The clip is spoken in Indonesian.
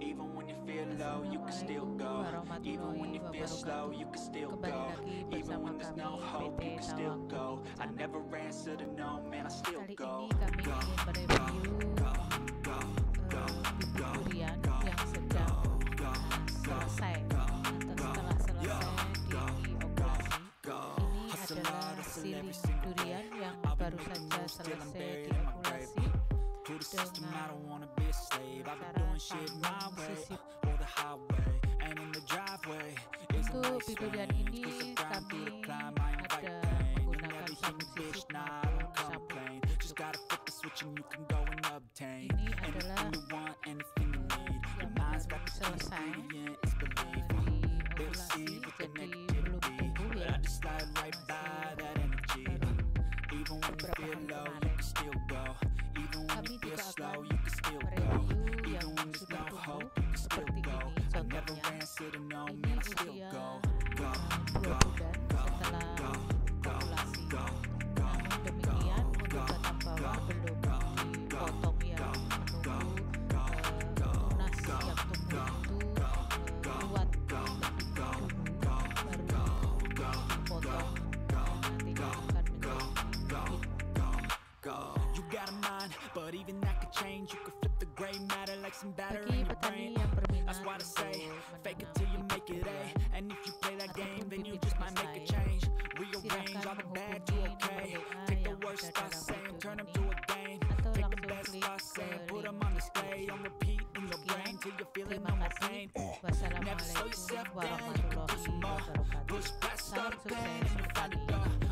Even when you feel low, you can still go. Even when you feel slow, you can still go. Even when there's no hope, you can still go. I never answer to no, man, I still go. Kali ini kami ingin mereview Bibit Durian yang sedang selesai atau setelah selesai di Okulasi. Ini adalah silih durian yang baru saja selesai di Okulasi dengan untuk Bibit Durian ini kami ada menggunakan sabuk sisip maupun sabuk ini adalah yang baru selesai di Okulasi, jadi belum tumbuh ya, beberapa hari kemarin. Kami juga akan mereview yang sudah tumbuh seperti ini. Contohnya ini usia 2 bulan setelah okulasi. Namun demikian untuk batang bawah belum dipotong ya, menunggu tunas yang tumbuh itu kuat lebih dulu baru dipotong, nantinya akan menjadi bibit. Bagi petani yang berminat untuk menanam bibit durian ataupun bibit selesai, silakan menghubungi nomor WA yang ada dalam video ini atau langsung klik ke link di deskripsi. Sekian, terima kasih. Wassalamualaikum warahmatullahi wabarakatuh. Salam sukses petani.